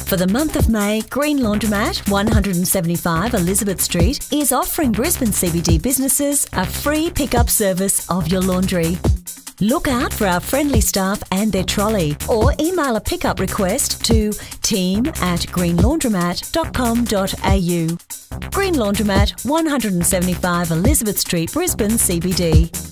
For the month of May, Green Laundromat, 175 Elizabeth Street, is offering Brisbane CBD businesses a free pickup service of your laundry. Look out for our friendly staff and their trolley, or email a pickup request to team@greenlaundromat.com.au. Green Laundromat, 175 Elizabeth Street, Brisbane CBD.